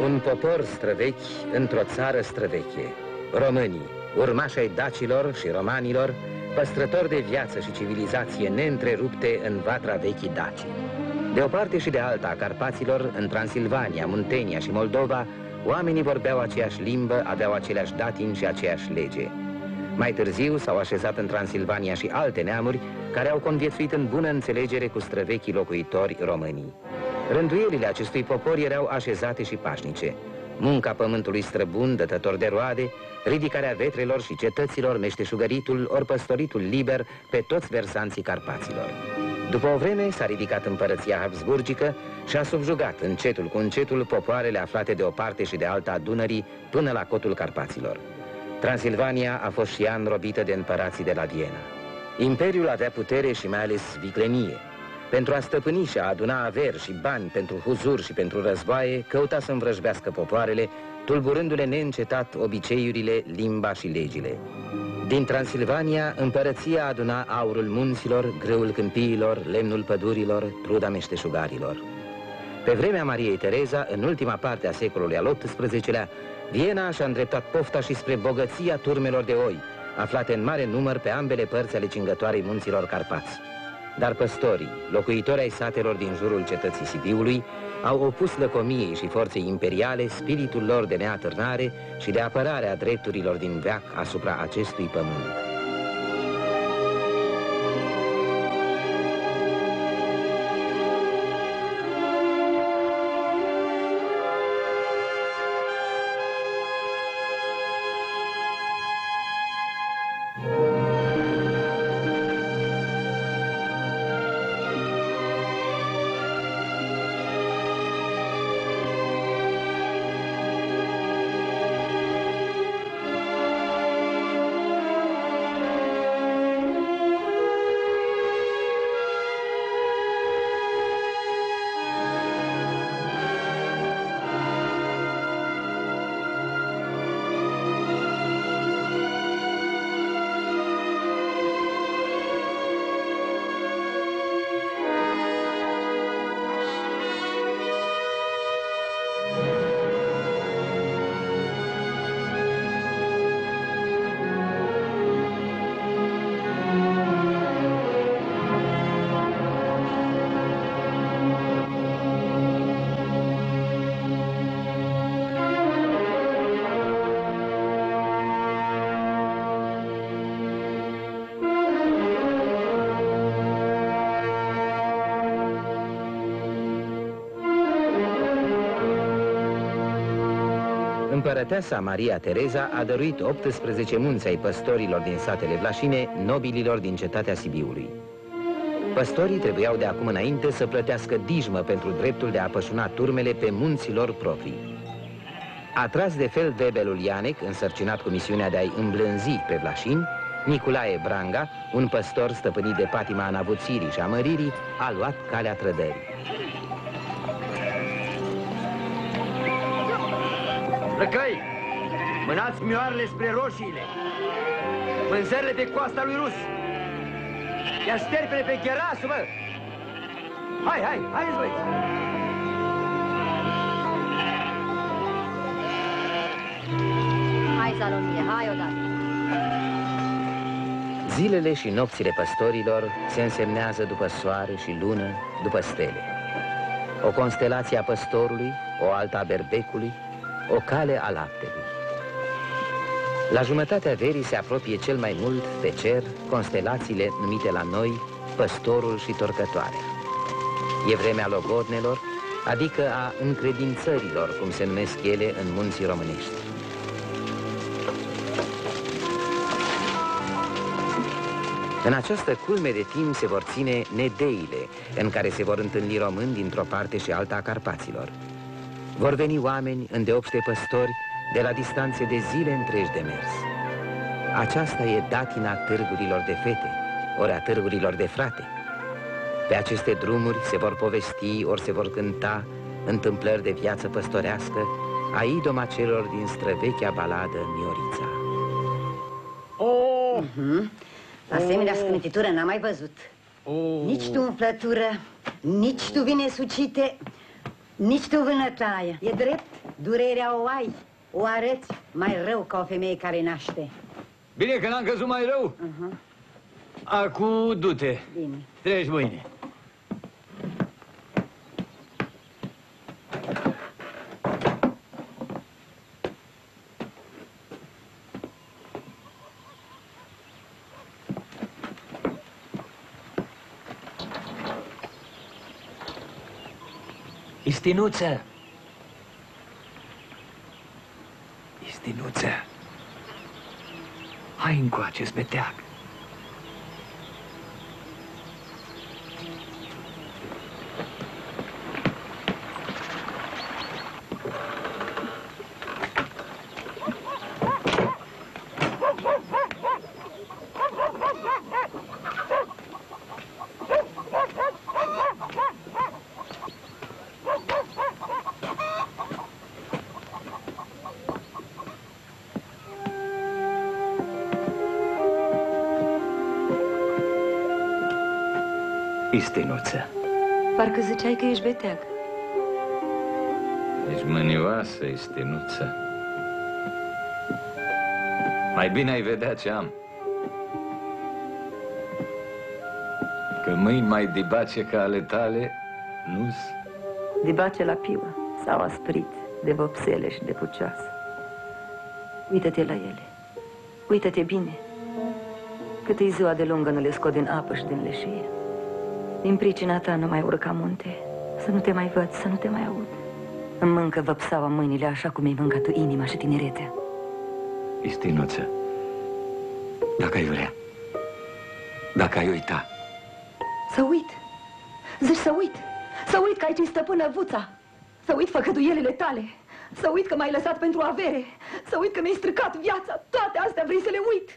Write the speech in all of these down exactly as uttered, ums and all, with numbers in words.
Un popor străvechi într-o țară străveche. Românii, urmași ai dacilor și romanilor, păstrători de viață și civilizație neîntrerupte în vatra vechii Daci. De o parte și de alta a Carpaților, în Transilvania, Muntenia și Moldova, oamenii vorbeau aceeași limbă, aveau aceleași datini și aceeași lege. Mai târziu s-au așezat în Transilvania și alte neamuri care au conviețuit în bună înțelegere cu străvechii locuitori românii. Rânduielile acestui popor erau așezate și pașnice. Munca pământului străbun, dătător de roade, ridicarea vetrelor și cetăților, meșteșugăritul ori păstoritul liber pe toți versanții Carpaților. După o vreme s-a ridicat împărăția habsburgică și a subjugat încetul cu încetul popoarele aflate de o parte și de alta a Dunării până la cotul Carpaților. Transilvania a fost și ea înrobită de împărații de la Viena. Imperiul avea putere și mai ales viclenie. Pentru a stăpâni și a aduna averi și bani pentru huzur și pentru războaie, căuta să învrăjbească popoarele, tulburându-le neîncetat obiceiurile, limba și legile. Din Transilvania, împărăția aduna aurul munților, grâul câmpiilor, lemnul pădurilor, truda meșteșugarilor. Pe vremea Mariei Tereza, în ultima parte a secolului al optsprezecelea, Viena și-a îndreptat pofta și spre bogăția turmelor de oi, aflate în mare număr pe ambele părți ale cingătoarei munților Carpați. Dar păstorii, locuitori ai satelor din jurul cetății Sibiului, au opus lăcomiei și forței imperiale spiritul lor de neatârnare și de apărare a drepturilor din veac asupra acestui pământ. Împărăteasa Maria Tereza a dăruit optsprezece munți ai păstorilor din satele vlașine, nobililor din cetatea Sibiului. Păstorii trebuiau de acum înainte să plătească dijmă pentru dreptul de a pășuna turmele pe munții lor proprii. Atras de feldwebelul Ianec, însărcinat cu misiunea de a-i îmblânzi pe vlașini, Nicolae Branga, un păstor stăpânit de patima înavuțirii și a măririi, a luat calea trădării. Răcăi, mânați mioarele spre roșiile, vânzările de coasta lui Rus. Ia șterpele pe Cherasu, bă! Hai, hai, hai, băi! Hai, Salomie, hai odată! Zilele și nopțile păstorilor se însemnează după soare și lună, după stele. O constelație a păstorului, o alta a berbecului, o cale a laptelui. La jumătatea verii se apropie cel mai mult pe cer constelațiile numite la noi păstorul și torcătoarea. E vremea logodnelor, adică a încredințărilor, cum se numesc ele în munții românești. În această culme de timp se vor ține nedeile, în care se vor întâlni români dintr-o parte și alta a Carpaților. Vor veni oameni, îndeopște păstori, de la distanțe de zile întregi de mers. Aceasta e datina târgurilor de fete, ori a târgurilor de frate. Pe aceste drumuri se vor povesti, ori se vor cânta întâmplări de viață păstorească a idoma celor din străvechea baladă Miorița. Oh! Uh-huh. Asemenea scântitură n-am mai văzut. Oh. Nici tu umplătură, nici tu vine sucite, nici tu vânătaie. E drept? Durerea o ai, o arăți mai rău ca o femeie care naște. Bine că n-am căzut mai rău. Uh-huh. Acu, du-te. Bine. Treci mâine. Istinuță! Istinuță! Hai încoace, zbeteag! Istinuță. Parcă ziceai că ești beteag. Ești mânioasă, Istinuță. Mai bine ai vedea ce am. Că mâini mai dibace ca ale tale, nu-s? Dibace la piuă sau asprit de vopsele și de pucioasă. Uită-te la ele. Uită-te bine. Cât e ziua de lungă nu le scot din apă și din leșie. Din pricina ta nu mai urca munte. Să nu te mai văd, să nu te mai aud. Îmi mâncă văpsaua mâinile așa cum ai mâncat tu inima și tinerețea. Istinuță, dacă ai vrea, dacă ai uita. Să uit. Zici să uit. Să uit că aici îi stăpână Vuța. Să uit făcăduielile tale. Să uit că m-ai lăsat pentru avere. Să uit că mi-ai stricat viața. Toate astea vrei să le uit.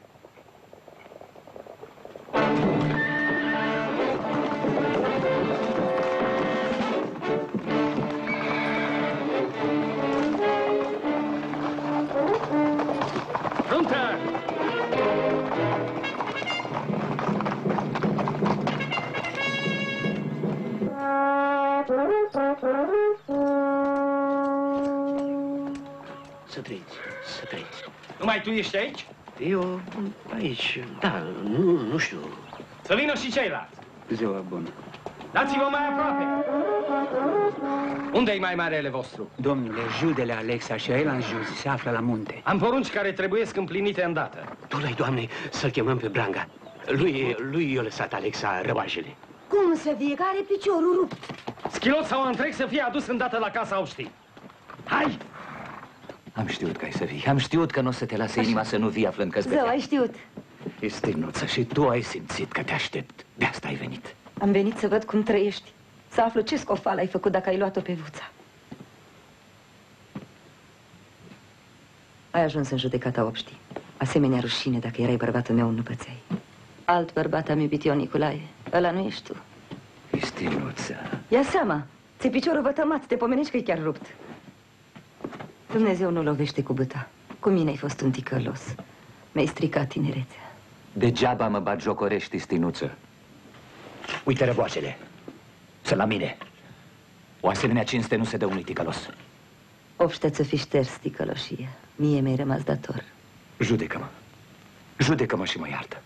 Să trăiți, să trăiți. Numai tu ești aici? Eu aici, da, nu, nu știu. Să vină și ceilalți. Ziua bună. Dați-vă mai aproape. Unde-i mai marele vostru? Domnule, judele Alexa și el în jos se află la munte. Am porunci care trebuiesc împlinite îndată. Tu-l-ai, Doamne, să-l chemăm pe Branga. Lui, lui i-a lăsat Alexa răbajele. Cum să fie? Că are piciorul rupt. Schilot sau întreg să fie adus îndată la casa Obștii. Hai! Am știut că ai să vii. Am știut că nu o să te lase inima să nu vii aflând că-ți Zău, ai știut. Istinuță, și tu ai simțit că te aștept. De asta ai venit. Am venit să văd cum trăiești. Să aflu ce scofală ai făcut dacă ai luat-o pe Vuța. Ai ajuns în judecata Obștii. Asemenea rușine, dacă erai bărbatul meu, nu pățeai. Alt bărbat am iubit eu, Nicolae. Ăla nu ești tu. Istinuță. Ia seama, ți-e piciorul vătămat, te pomenești că e chiar rupt. Dumnezeu nu lovește cu bâta. Cu mine ai fost un ticălos. Mi-ai stricat tinerețea. Degeaba mă batjocorești, Istinuță. Uite răboacele. Sunt la mine. O asemenea cinste nu se dă unui ticălos. Obște să fi șters ticăloșia. Mie mi-ai rămas dator. Judecă-mă. Judecă-mă și mă iartă.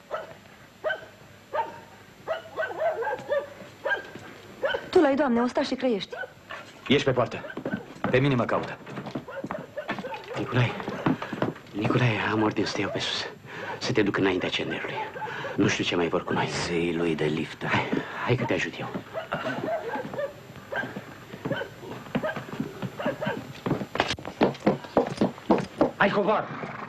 Tu l-ai, Doamne, o sta și crăiești. Ieși pe poartă. Pe mine mă caută. Nicolae, Nicolae, am ordin să te iau pe sus. Să te duc înaintea cenderului. Nu știu ce mai vor cu noi. Să-i lui de liftă. Hai, hai că te ajut eu. Hai, cobor!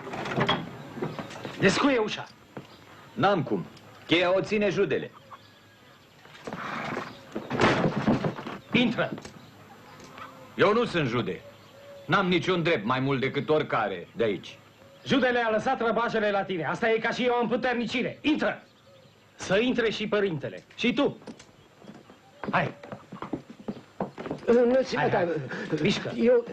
Descuie ușa. N-am cum. Cheia o ține judele. Intră! Eu nu sunt jude. N-am niciun drept mai mult decât oricare de aici. Judele a lăsat răbajele la tine. Asta e ca și eu în puternicire. Intră! Să intre și părintele. Și tu. Hai! Înălțime, Hai, hai. dar... Mișcă. Eu...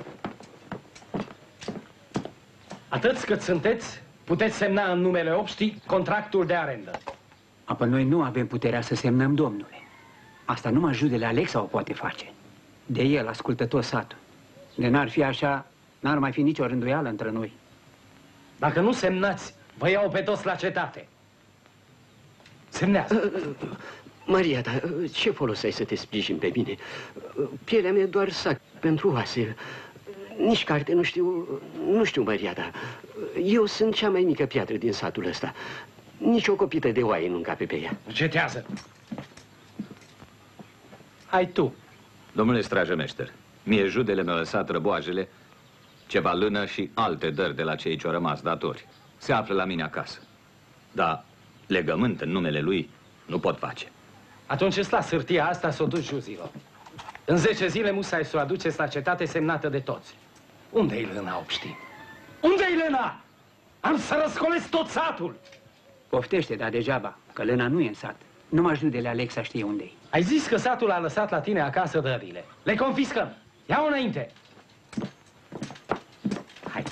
Atâți cât sunteți, puteți semna în numele Obștii contractul de arendă. Apoi noi nu avem puterea să semnăm, domnule. Asta numai judele Alexa o poate face. De el ascultă tot satul. De n-ar fi așa, n-ar mai fi nicio rânduială între noi. Dacă nu semnați, vă iau pe toți la cetate. Semnează. Maria, dar ce folos ai să te sprijin pe mine? Pielea mea doar sac pentru oase. Nici carte nu știu, nu știu, Maria, dar eu sunt cea mai mică piatră din satul ăsta. Nici o copită de oaie nu încape pe ea. Cetează. Hai tu. Domnule strajămeșter, mie judele mi-au lăsat răboajele, ceva lână și alte dări de la cei ce-au rămas datori. Se află la mine acasă. Dar legământ în numele lui nu pot face. Atunci îți las hârtia asta să o duci juzilor. În zece zile musai să o aduceți la cetate semnată de toți. Unde-i lâna, obștii? Unde-i lâna? Am să răscolesc tot satul! Poftește, dar degeaba, că lâna nu e în sat. Numai judele Alexa știe unde-i. Ai zis că satul a lăsat la tine acasă dările. Le confiscăm. Ia-o înainte. Hai.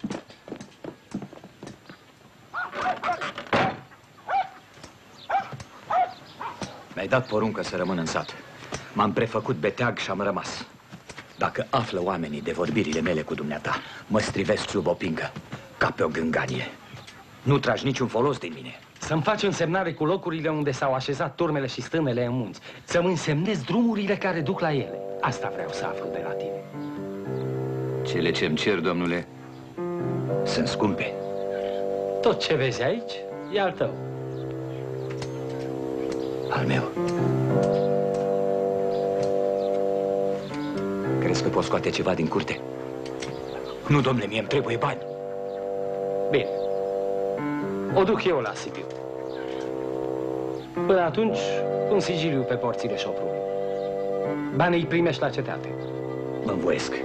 Mi-ai dat poruncă să rămân în sat. M-am prefăcut beteag și am rămas. Dacă află oamenii de vorbirile mele cu dumneata, mă strivesc sub o pingă, ca pe o gânganie. Nu tragi niciun folos din mine. Să-mi faci însemnare cu locurile unde s-au așezat turmele și stânele în munți. Să-mi însemnezi drumurile care duc la ele. Asta vreau să aflu de la tine. Cele ce-mi cer, domnule, sunt scumpe. Tot ce vezi aici e al tău. Al meu. Crezi că poți scoate ceva din curte? Nu, domnule, mie îmi trebuie bani. Bine. O duc eu la Sibiu. Până atunci, un sigiliu pe porțile șoprului. Banii îi primești la cetate. Mă învoiesc.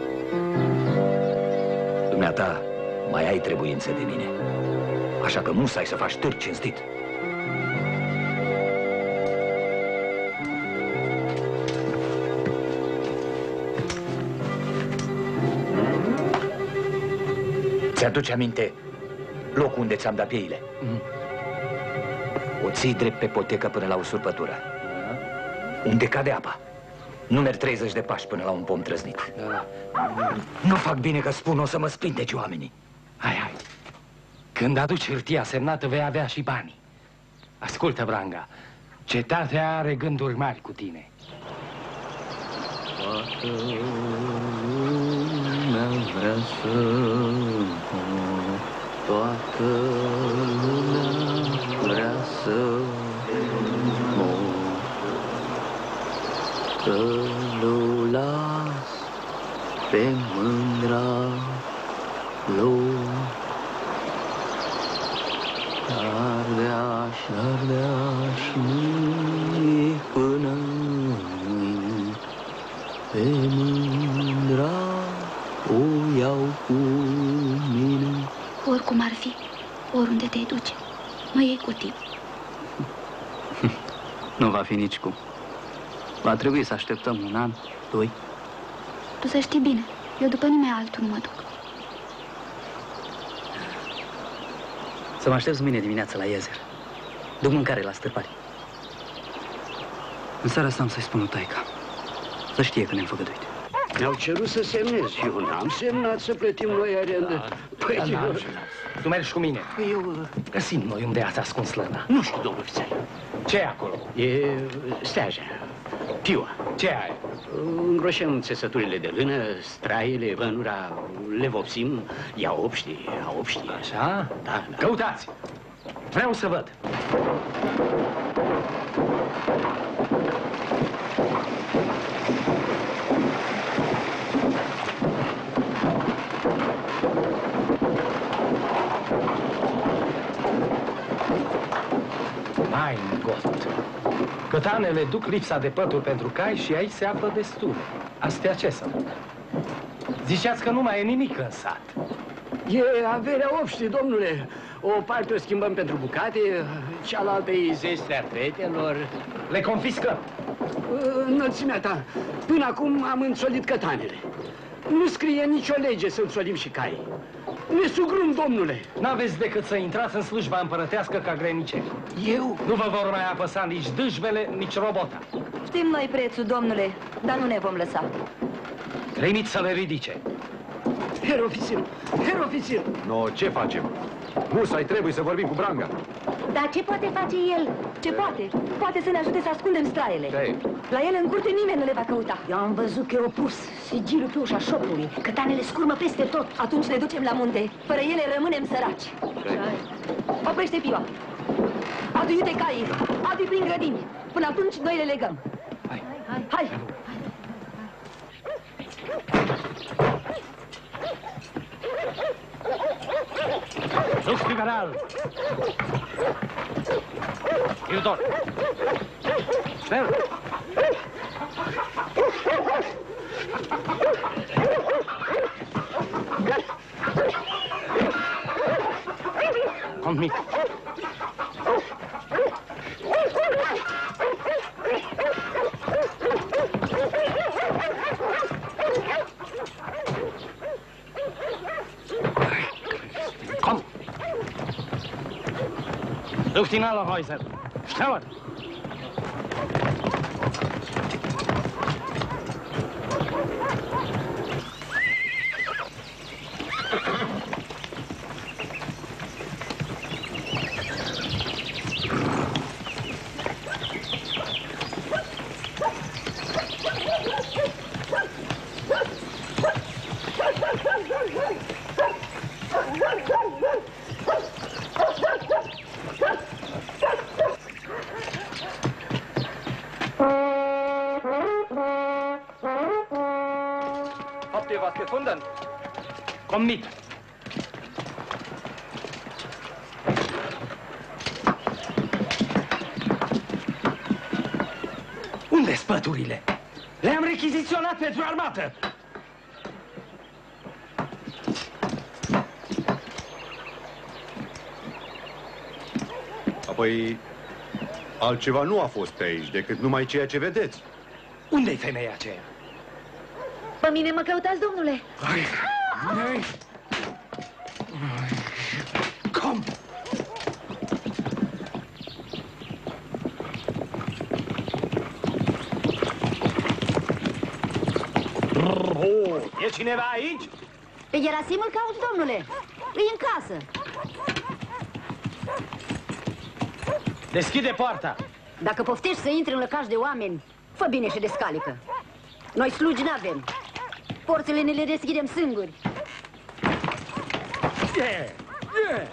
Dumneata, mai ai trebuință de mine. Așa că musai să faci târg cinstit. Ți-aduce aminte locul unde ți-am dat pieile? Mm. O ții drept pe potecă până la usurpătură. Da. Unde cade apa. Nu merg treizeci de pași până la un pom trăznit. Da. Nu fac bine că spun, o să mă spinteci oamenii. Hai, hai. Când aduci hârtia semnată, vei avea și banii. Ascultă, Vranga. Cetatea are gânduri mari cu tine. Toată lumea vrea să Toată lumea vrea să mor, că nu las pe mândra lor. Ardea și ardea și mie până mâini, pe mândra o iau cu mine. Oricum ar fi, oriunde te duce, mă iei cu tine. Nu va fi nici cum. Va trebui să așteptăm un an, doi. Tu să știi bine, eu după nimeni altul nu mă duc. Să mă aștepți mâine dimineața la Iezer. Duc mâncare la stârpari. În seara asta am să-i spun lui taica. Să știe că ne-am făgăduit. Mi-au cerut să semnez. Eu n-am semnat să plătim noi arendă. Da. Păi, da, eu... Tu mergi cu mine. Eu... Găsim noi unde ați ascuns lăna. Nu știu, domnul ofițer. Ce e acolo? E steaja. Piua. Ce ai? Îngroșăm țesăturile de lână, straiele, vănura, le vopsim, ia obștii, ia obștii. Așa? Da, da. Căutați! Vreau să văd. Mein Gott! Cătanele duc lipsa de pături pentru cai și aici se află destul. Astea ce sunt? Ziceați că nu mai e nimic în sat. E averea obștii, domnule. O parte o schimbăm pentru bucate, cealaltă e zestrea fetelor. Le confiscăm. Înălțimea ta, până acum am înțolit cătanele. Nu scrie nicio lege să înțolim și cai. Ne sugrum, domnule. N-aveți decât să intrați în slujba împărătească ca grăniceri. Eu? Nu vă vor mai apăsa nici dâșbele, nici robota. Știm noi prețul, domnule, dar nu ne vom lăsa. Trimit să le ridice. Herr ofițer, herr ofițer! No, ce facem? Musai trebuie să vorbim cu Branga. Dar ce poate face el? Ce poate? Poate să ne ajute să ascundem straiele. Ce? La ele în curte nimeni nu le va căuta. Eu am văzut că e opus sigilul pe ușa șopului, că tanele scurmă peste tot. Atunci ne ducem la munte. Fără ele rămânem săraci. Ce? Oprește piua. Adu iute caii. Adu prin grădini. Până atunci noi le legăm. Hai. Hai. Hai. Lux liberal! Irdor! Schnell! Kommt mit! Komm! Sucht in alle Häuser! Schneller! Habt ihr was gefunden? Komm mit! Unde-s păturile? Le-am rechiziționat pentru armată! Apoi, altceva nu a fost pe aici decât numai ceea ce vedeți. Unde-i femeia aceea? Pe mine mă căutați, domnule? Hai! Hai! Kom! Oh, e cineva aici? Pe Gerasim îl caut, domnule. E în casă. Deschide poarta! Dacă poftești să intri în lăcaș de oameni, fă bine și descalică. Noi slugi n-avem. Porțile ne le deschidem singuri. Yeah. Yeah.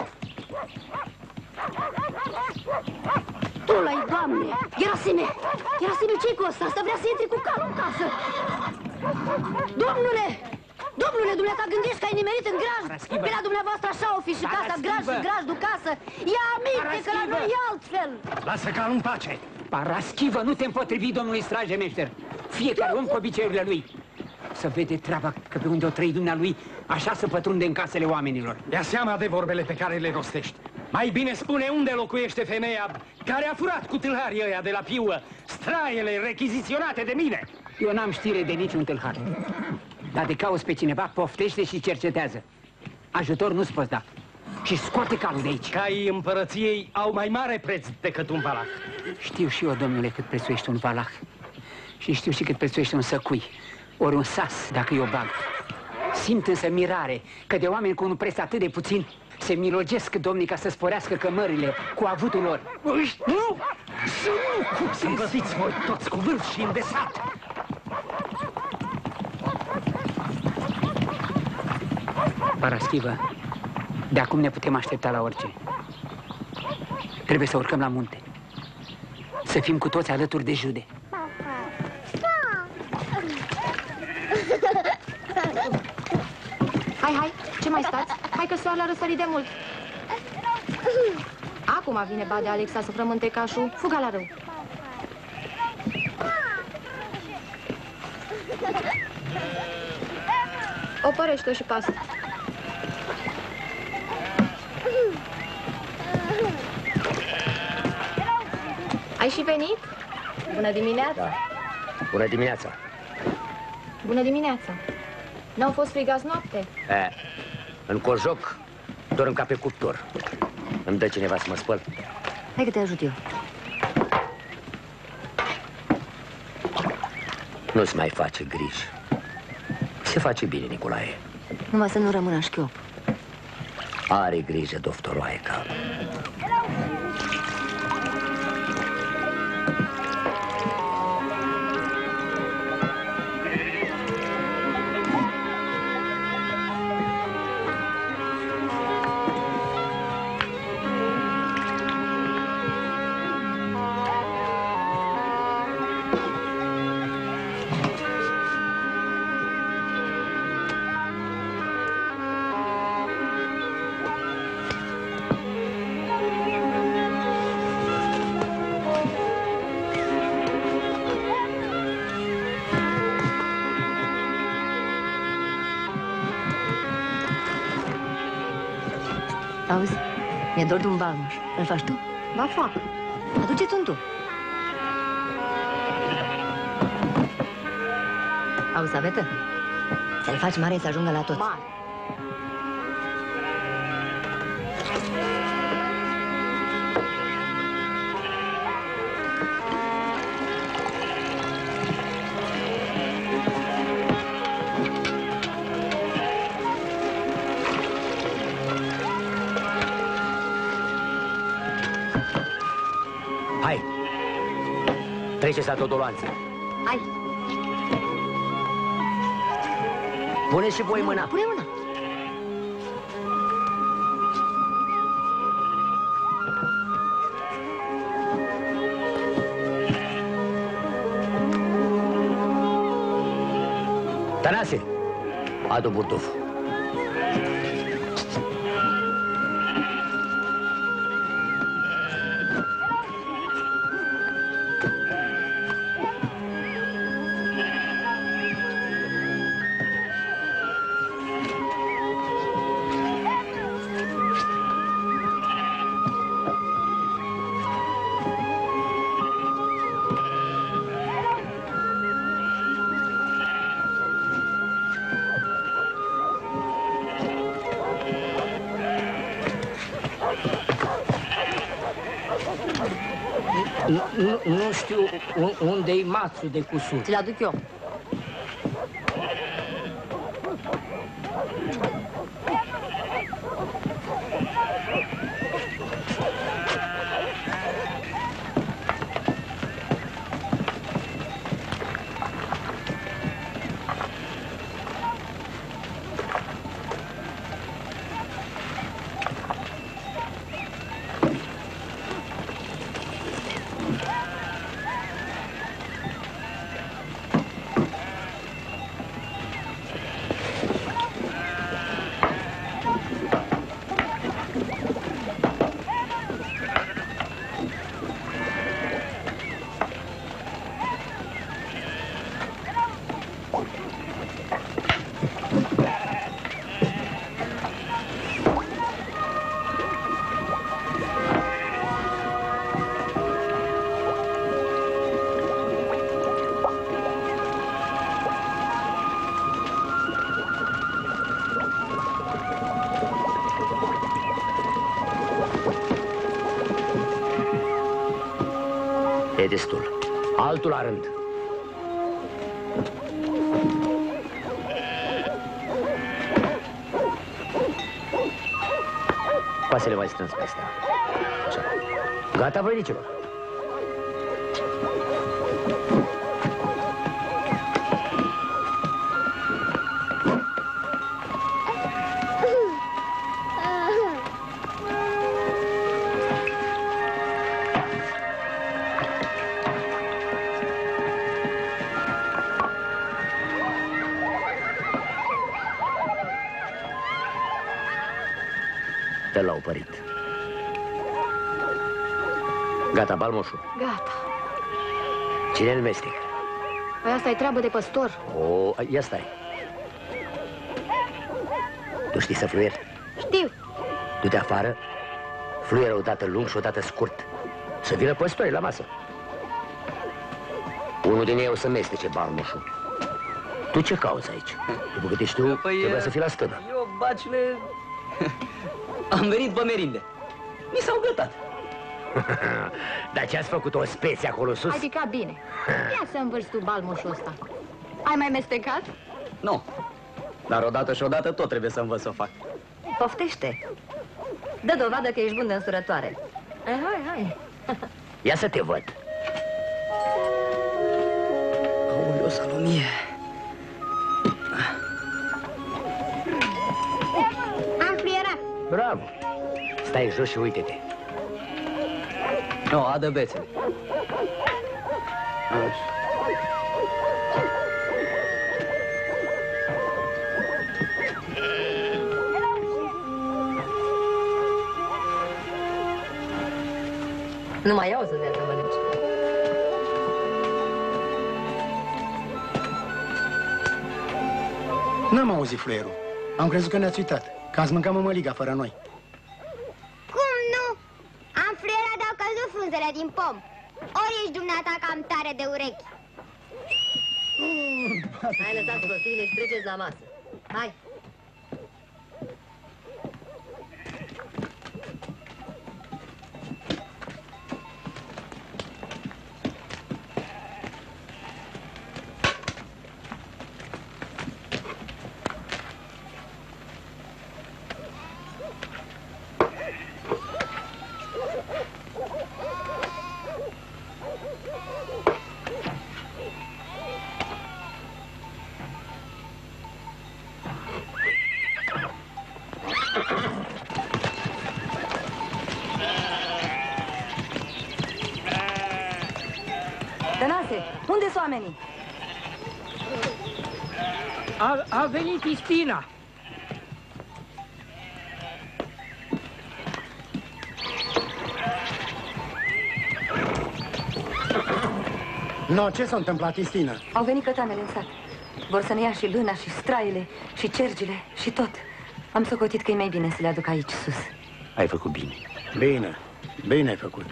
Tu-l-ai, Doamne! Gerasime! Gerasime, ce-i cu ăsta? Asta vrea să intri cu calul în casă! Domnule! Domnule, dumneata, gândești că ai nimerit în graj? Pe la dumneavoastră așa o fi și casa, graj și grajdul casă. Ia aminte că la noi e altfel! Lasă calul în pace! Paraschivă, nu te împotrivi, domnului stragemeșter. Fiecare om cu obiceiurile lui. Să vede treaba că pe unde o trăi dumnealui, așa să pătrunde în casele oamenilor. Ia seama de vorbele pe care le rostești. Mai bine spune unde locuiește femeia care a furat cu tâlharii ăia de la piuă straiele rechiziționate de mine. Eu n-am știre de niciun tâlhar. Dar de cauți pe cineva, poftește și cercetează. Ajutor nu-ți poți da. Și scoate calul de aici. Caii împărăției au mai mare preț decât un valah. Știu și eu, domnule, cât prețuiește un valah. Și știu și cât prețuiește un săcui. Ori un sas, dacă eu bag. Simt însă mirare că de oameni cu un preț atât de puțin se milogesc domnii ca să sporească cămările cu avutul lor. Nu! Să nu! Să învățiți voi toți cu vârf și îndesat! Paraschivă, de acum ne putem aștepta la orice. Trebuie să urcăm la munte. Să fim cu toți alături de Jude. Hai, hai, ce mai stați? Hai că soarele a răsărit de mult. Acum vine ba de Alexa să frământe cașul. Fuga la râu. Opărește-o și pasă. Ai și venit? Bună dimineața! Da. Bună dimineața! Bună dimineața! N-au fost frigați noapte? E, în cojoc dorm ca pe cuptor. Îmi dă cineva să mă spăl? Hai că te ajut eu. Nu-ți mai face griji. Se face bine, Nicolae. Numai să nu rămână șchiop. Are grijă, doftoroaica. Auzi, mi-e dor de un balmuș. Îl faci tu? Ba fac. Aduceți-un tu. Auzi, Savetă, să-l faci mare să ajungă la toți. Mare. Hai! Treceți la Dodoloanță. Hai! Pune și voi mâna. Pune mâna. Tănase, adu burduful. Nu, nu știu unde-i mațul de cusut. Ți-l aduc eu. E destul. Altul la rând. Coasele mai strâns pe astea. Așa. Gata, văinicilor? Te l-au părit. Gata, balmoșul? Gata. Cine îl mestec? Păi asta e treabă de păstor. O, ia stai. Tu știi să fluieri? Știu. Du-te afară, fluieră odată lung și odată scurt. Să vină păstorii la masă. Unul din ei o să mestece balmoșul. Tu ce cauți aici? După câte știu, păi, trebuia să fii la stână. Eu, bacile, am venit pe merinde. Mi s-au gătat. Dar ce-ați făcut, o speție acolo sus? Ai picat bine. Ia să învârți tu balmușul ăsta. Ai mai mestecat? Nu, Dar odată și odată tot trebuie să învăț să o fac. Poftește. Dă dovadă că ești bun de însurătoare. Hai, hai, hai. Ia să te văd. Aoleu, Salomie. Am fluierat. Bravo. Stai jos și uite-te. Nu, adă bețele. Nu mai iau să dea să mănânci. N-am auzit fluierul. Am crezut că ne-ați uitat, că ați mâncat mămăliga fără noi. Cum nu? Am fluierat de-au căzut frunzele din pom. Ori ești dumneata cam tare de urechi. Hai, lăsați prostiile și treceți la masă. Hai. Tănase, unde sunt oamenii? A, a venit Istina. No, ce s-a întâmplat, Istina? Au venit cătanele în sat. Vor să ne ia și lâna, și straile, și cergile, și tot. Am socotit că e mai bine să le aduc aici, sus. Ai făcut bine. Bine, bine ai făcut.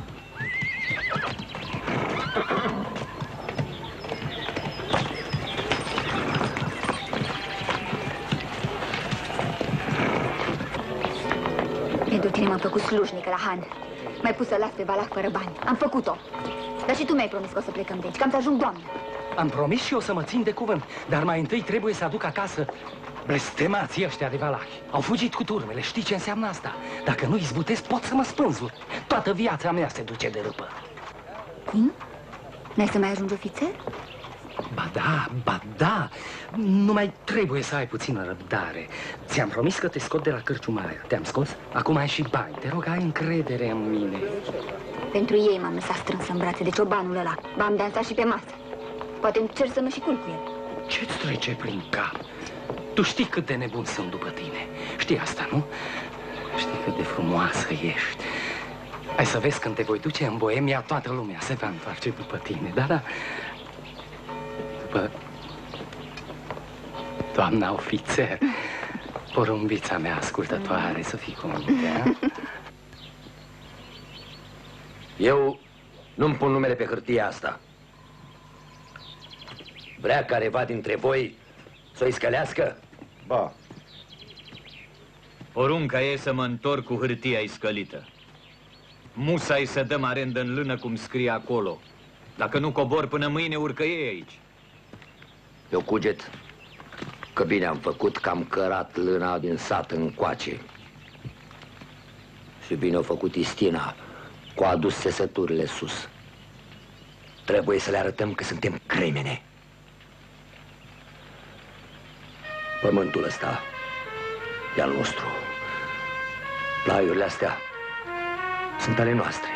Pentru tine m-am făcut slujnică la Han. M-ai pus să las pe Valach fără bani. Am făcut-o. Dar și tu mi-ai promis că o să plecăm de aici, că am să ajung doamnă. Am promis și eu să mă țin de cuvânt, dar mai întâi trebuie să aduc acasă blestemații ăștia de valahi. Au fugit cu turmele, știi ce înseamnă asta? Dacă nu izbutesc, pot să mă spânzur. Toată viața mea se duce de râpă. Cum? N-ai să mai ajungi ofițer? Ba da, ba da, nu mai trebuie să ai puțină răbdare. Ți-am promis că te scot de la cărciuma aia. Te-am scos? Acum ai și bani. Te rog, ai încredere în mine. Pentru ei m-am lăsat strâns în brațe de ciobanul ăla. V-am dansat și pe masă. Poate îmi cer să mă și culc cu el. Ce-ți trece prin cap? Tu știi cât de nebun sunt după tine. Știi asta, nu? Știi cât de frumoasă ești. Hai să vezi, când te voi duce în Boemia, toată lumea se va întoarce după tine. Da, da. După doamna ofițer, porumbița mea ascultătoare, să fii cu minte, a? Eu nu-mi pun numele pe hârtia asta. Vrea careva dintre voi să-i scălească? Ba. Porunca e să mă întorc cu hârtia iscălită. Musa-i să dăm arendă în lână cum scrie acolo. Dacă nu cobor până mâine, urcă ei aici. Eu cuget că bine am făcut că am cărat lâna din sat încoace. Și bine a făcut Istina cu a adus țesăturile sus. Trebuie să le arătăm că suntem cremene. Pământul ăsta e al nostru. Plaiurile astea sunt ale noastre.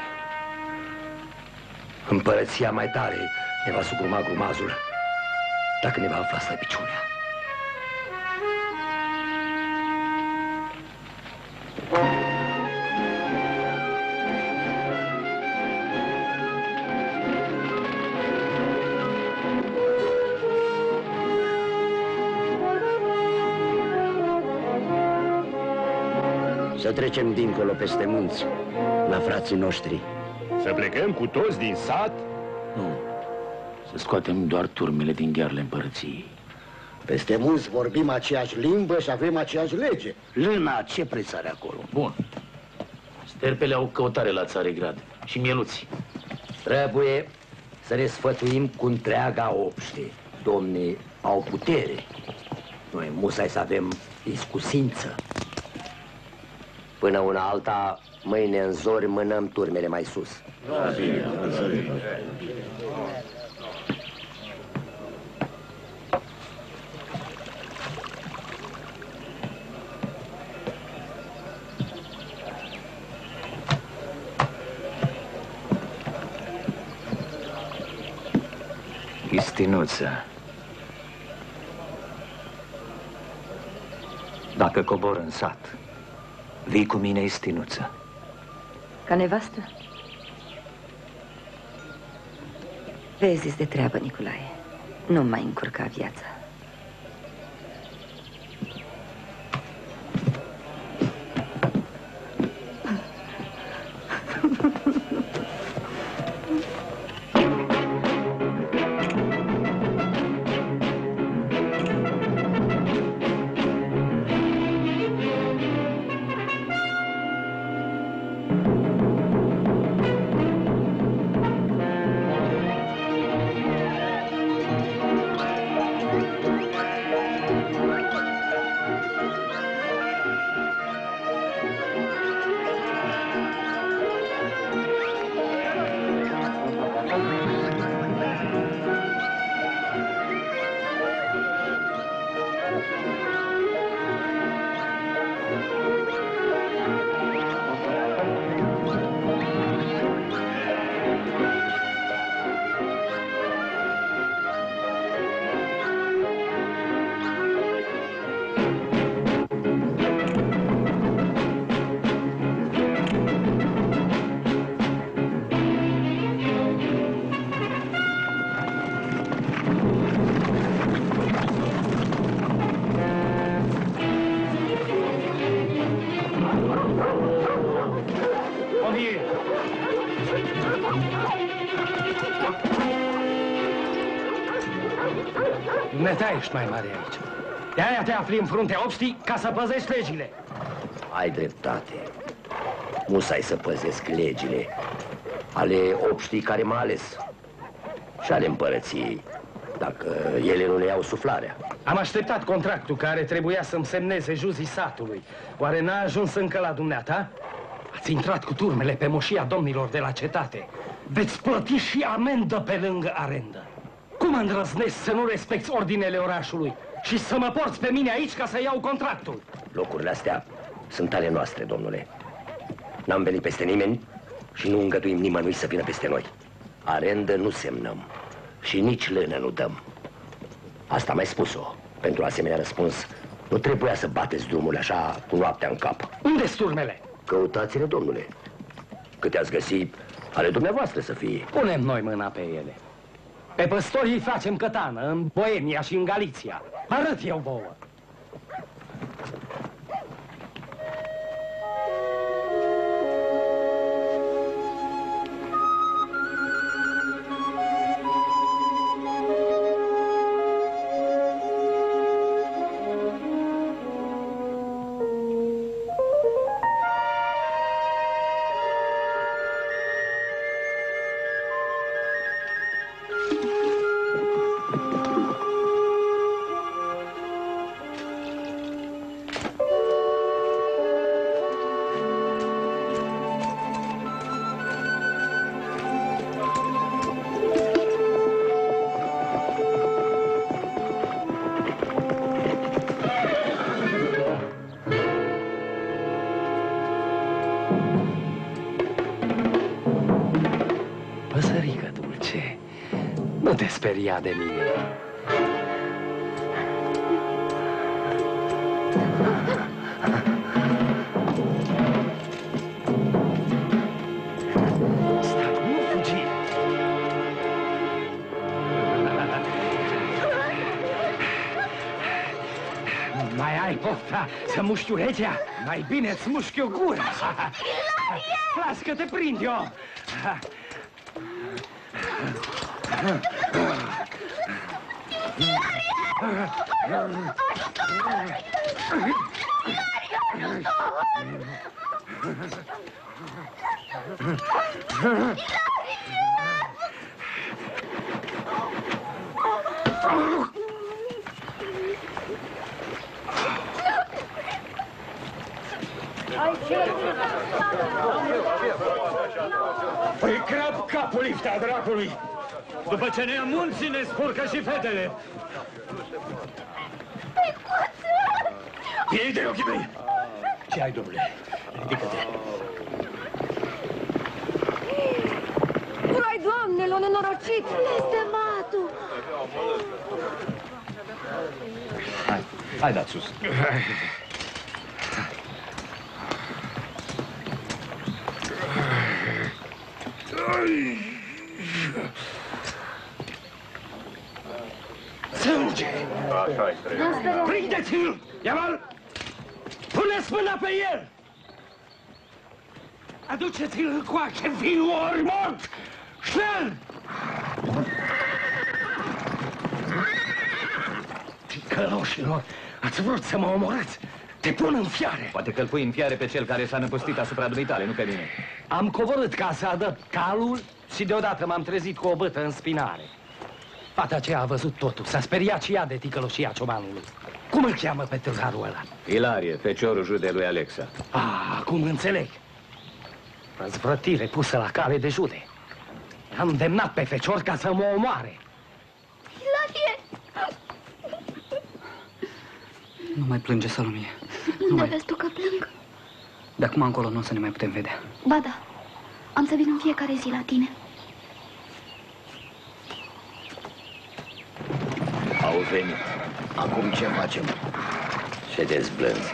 Împărăția mai tare ne va sugruma grumazul dacă ne va afla slăbiciunea. Să trecem dincolo peste munți, la frații noștri. Să plecăm cu toți din sat? Nu. Să scoatem doar turmele din ghearele împărăției. Peste munți vorbim aceeași limbă și avem aceeași lege. Lâna, ce preț are acolo? Bun. Sterpele au căutare la Țaregrad și mieluții. Trebuie să ne sfătuim cu întreaga obște. Domnii au putere. Noi musai să avem iscusință. Până una alta, mâine în zori mânăm turmele mai sus. Istinuță, dacă cobor în sat, vii cu mine, Istinuță? Ca nevastă? Vezi de treabă, Nicolae. Nu mai încurca viața. Dumneata ești mai mare aici. De-aia te afli în fruntea obștii ca să păzești legile. Ai dreptate. Musai să păzesc legile ale obștii care m-a ales și ale împărăției, dacă ele nu le iau suflarea. Am așteptat contractul care trebuia să-mi semneze juzii satului. Oare n-a ajuns încă la dumneata? Ați intrat cu turmele pe moșia domnilor de la cetate. Veți plăti și amendă pe lângă arendă. Cum îndrăznesc să nu respecti ordinele orașului și să mă porți pe mine aici ca să iau contractul? Locurile astea sunt ale noastre, domnule. N-am venit peste nimeni și nu îngăduim nimănui să vină peste noi. Arendă nu semnăm și nici lână nu dăm. Asta am mai spus-o. Pentru asemenea răspuns, nu trebuia să bateți drumul așa cu noaptea în cap. Unde-s turmele? Căutați-le, domnule. Câte ați găsi, ale dumneavoastră să fie. Punem noi mâna pe ele. Pe păstorii îi facem cătană în Boemia și în Galiția. Arăt eu vouă. Păsărică dulce, nu te speria de mine. Stai, nu fugi! Mai ai pofta să muști urechea? Mai bine-ți mușchi o gura! Las că te prind eu! Păi crap capul liftea dracului! După ce ne amunți, ne spurcă și fetele! Tăicuță! Ei de ochii mei! Ce ai, domnule? Ridică-te! Urai, doamnelor, nenorocit! Blestematul! Hai, hai dați sus! Sânge! Prindeți-l! Ia-l! Puneți mâna pe el! Aduceți-l încoace, fiul ori mort! Șnel! Ticăloșilor, ați vrut să mă omorâți? Te pun în fiare! Poate că îl pui în fiare pe cel care s-a năpustit asupra dumitale, nu pe mine. Am coborât ca să adăp calul și deodată m-am trezit cu o bătă în spinare. Fata aceea a văzut totul, s-a speriat și ea de ticăloșia ciobanului. Cum îl cheamă pe tâlharul ăla? Ilarie, feciorul jude lui Alexa. Ah, acum înțeleg. Răzvrătire pusă la cale de jude. Am îndemnat pe fecior ca să mă omoare. Ilarie! Nu mai plânge, Salomie. Unde vezi tu că plâng? De acum încolo nu o să ne mai putem vedea. Ba da, am să vin în fiecare zi la tine. Au venit. Acum ce facem? Ședeți blânzi.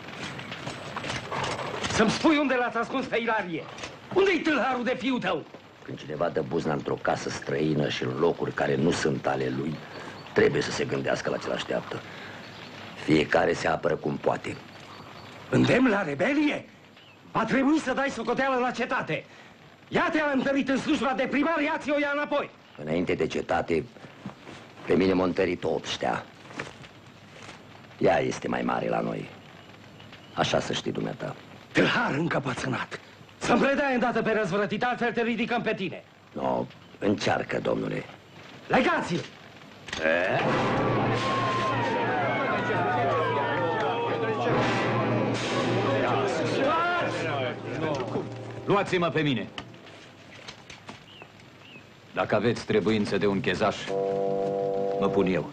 Să-mi spui unde l-ați ascuns pe Ilarie? Unde-i tâlharul de fiul tău? Când cineva dă buzna într-o casă străină și în locuri care nu sunt ale lui, trebuie să se gândească la ce l-așteaptă. Fiecare se apără cum poate. Îndemn la rebelie? Va trebui să dai socoteală la cetate. Ia te-a întărit în slujba de primar, ia-ți-o ia înapoi. Înainte de cetate, pe mine m-a întărit obștea. Ea este mai mare la noi. Așa să știi, dumneata. Tâlhar încăpățânat. Să-mi predai îndată pe răzvrătit, altfel te ridicăm pe tine. No, încearcă, domnule. Legați-l! Luați-mă pe mine. Dacă aveți trebuință de un chezaș, mă pun eu.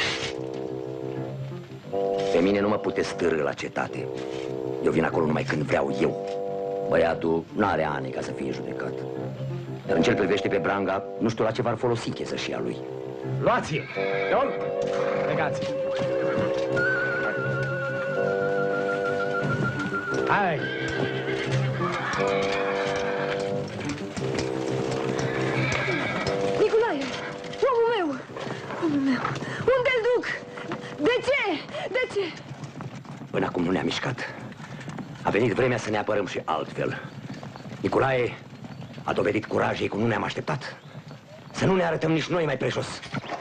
Pe mine nu mă puteți stârâ la cetate. Eu vin acolo numai când vreau eu. Băiatul n-are ani ca să fie judecat. Dar în ce-l privește pe Branga, nu știu la ce v-ar folosi chezășia lui. Luați-l! Iol! Legați-l! Hai! Nicolae! Omul meu! Omul meu! Unde-l duc? De ce? De ce? Până acum nu ne-a mișcat. A venit vremea să ne apărăm și altfel. Nicolae a dovedit curajul cum nu ne-am așteptat. Să nu ne arătăm nici noi mai prejos.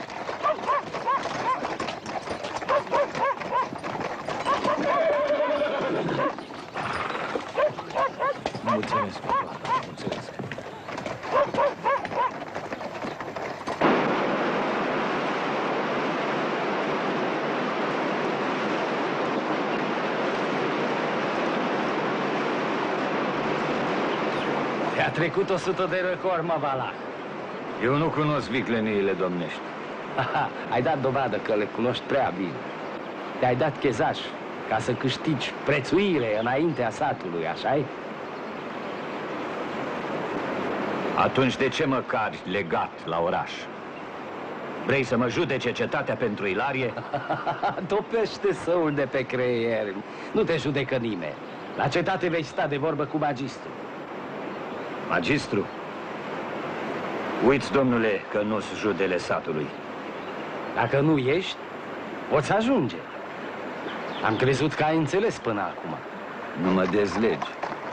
Mulțumesc, mulțumesc. Te-a trecut o sută de răcori, mă, Valah. Eu nu cunosc vicleniile domnești. Aha, ai dat dovadă că le cunoști prea bine. Te-ai dat chezaș ca să câștigi prețuire înaintea satului, așa-i? Atunci de ce mă cari legat la oraș? Vrei să mă judece cetatea pentru Ilarie? Topește săul de pe creier. Nu te judecă nimeni. La cetate vei sta de vorbă cu magistru. Magistru? Uiți, domnule, că nu-s judele satului. Dacă nu ești, poți ajunge. Am crezut că ai înțeles până acum. Nu mă dezlegi.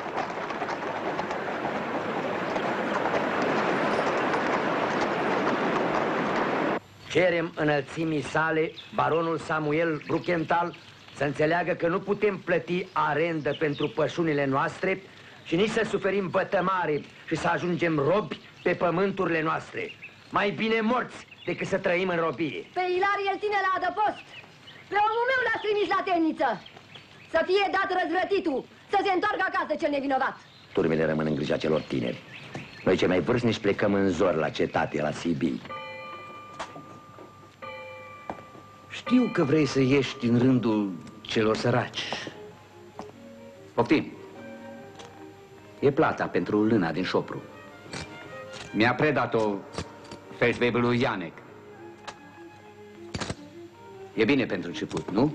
Cerem înălțimii sale, baronul Samuel Bruckenthal, să înțeleagă că nu putem plăti arendă pentru pășunile noastre și nici să suferim vătămare și să ajungem robi pe pământurile noastre. Mai bine morți decât să trăim în robie. Pe Ilarie îl ține la adăpost. Pe omul meu l-a trimis la temniță. Să fie dat răzvrătitul, Să se întoarcă acasă cel nevinovat. Turmele rămân în grija celor tineri. Noi cei mai vârstnici plecăm în zor la cetate, la Sibii. Știu că vrei să ieși din rândul celor săraci. Poftim. E plata pentru lâna din șopru. Mi-a predat-o feldwebelul Ianec. E bine pentru început, nu?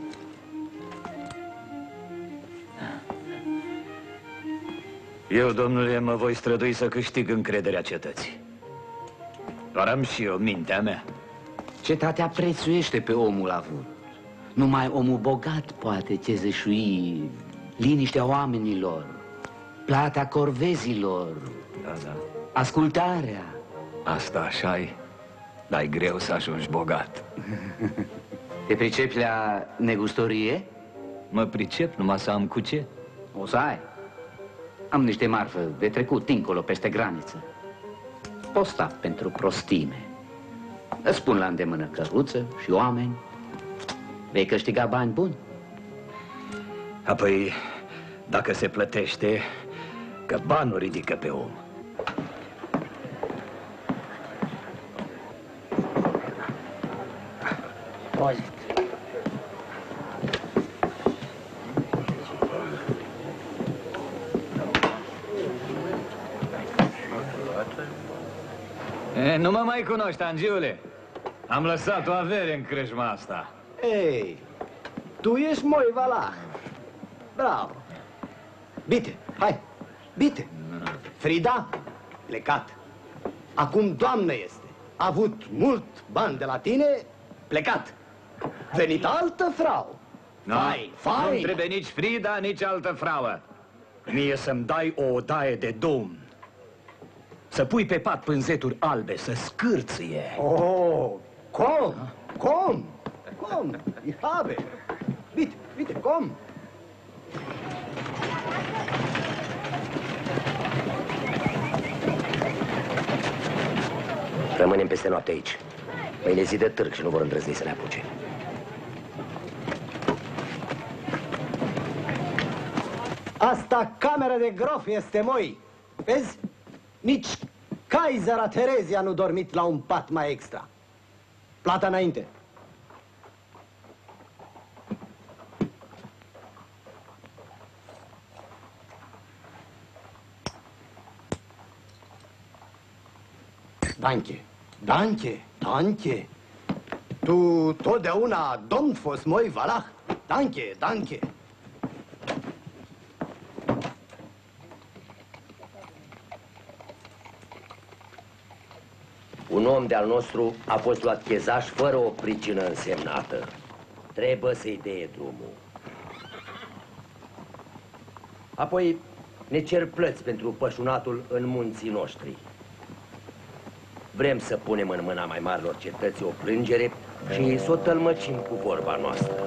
Eu, domnule, mă voi strădui să câștig încrederea cetății. Doar am și eu mintea mea. Cetatea prețuiește pe omul avut. Numai omul bogat poate cezășui liniștea oamenilor, plata corvezilor, da, da. ascultarea. Asta așa-i, dar e greu să ajungi bogat. Te pricepi la negustorie? Mă pricep, numai să am cu ce. O să ai. Am niște marfă de trecut dincolo, peste graniță. Posta pentru prostime. Îți pun la îndemână căruță și oameni. Vei câștiga bani buni. Apoi, dacă se plătește, că banul ridică pe om. Pozi. E, nu mă mai cunoști, Angiule. Am lăsat o avere în crâșma asta. Ei, tu ești Moi Valah. Bravo. Bite, hai, bite. Frida, plecat. Acum doamnă este. A avut mult bani de la tine, plecat. Venit altă frau. No, Fai, fai. nu trebuie nici Frida, nici altă frauă. Mie să-mi dai o odaie de domn. Să pui pe pat pânzeturi albe, să scârție. Oh, cum? Cum? Cum? Ich habe. Bitte, bitte, komm. Rămânem peste noapte aici. Mâine zi de târg și nu vor îndrăzni să ne apuce. Asta camera de grof este, Moi. Vezi? Nici Kaisera Terezia nu dormit la un pat mai extra. Plata înainte. Danke, danke, danke. Tu totdeauna domn fost Moi Valah. Danke, danke. Un om de-al nostru a fost luat chezaș fără o pricină însemnată. Trebuie să-i dea drumul. Apoi ne cer plăți pentru pășunatul în munții noștri. Vrem să punem în mâna mai marilor cetăți o plângere și să o tălmăcim cu vorba noastră.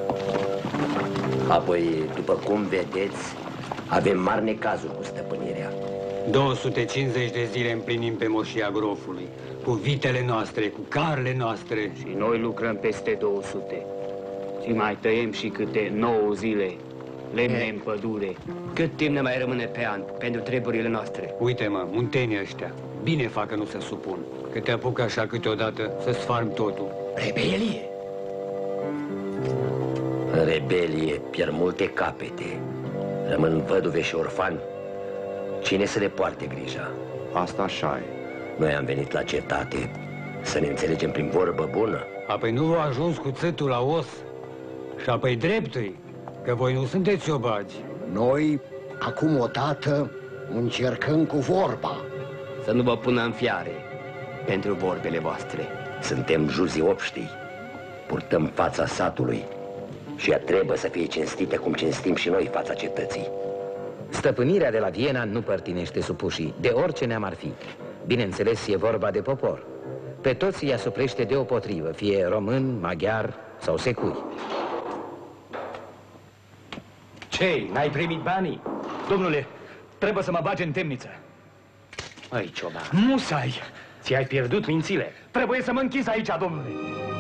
Apoi, după cum vedeți, avem mari necazuri cu stăpânirea. două sute cincizeci de zile împlinim pe moșia grofului, cu vitele noastre, cu carele noastre. Și noi lucrăm peste două sute. Și mai tăiem și câte nouă zile lemne în pădure. Cât timp ne mai rămâne pe an pentru treburile noastre? Uite-mă, muntenii ăștia, bine fac că nu se supun, că te apucă așa câteodată să sfarmi totul. Rebelie! În rebelie pierd multe capete. Rămân văduve și orfani. Cine să le poarte grija? Asta așa e. Noi am venit la cetate să ne înțelegem prin vorbă bună. Apoi nu v-a ajuns cu țâtul la os. Și apoi dreptui, că voi nu sunteți obagi. Noi, acum odată, încercăm cu vorba. Să nu vă pună în fiare pentru vorbele voastre. Suntem juzii obștii. Purtăm fața satului și ea trebuie să fie cinstită cum cinstim și noi fața cetății. Stăpânirea de la Viena nu părtinește supușii, de orice neam ar fi. Bineînțeles, e vorba de popor. Pe toți îi asuprește deopotrivă, fie român, maghiar sau secui. Ce? N-ai primit banii? Domnule, trebuie să mă bage în temniță. Ai, cioban. Musai! Ți-ai pierdut mințile. Trebuie să mă închizi aici, domnule.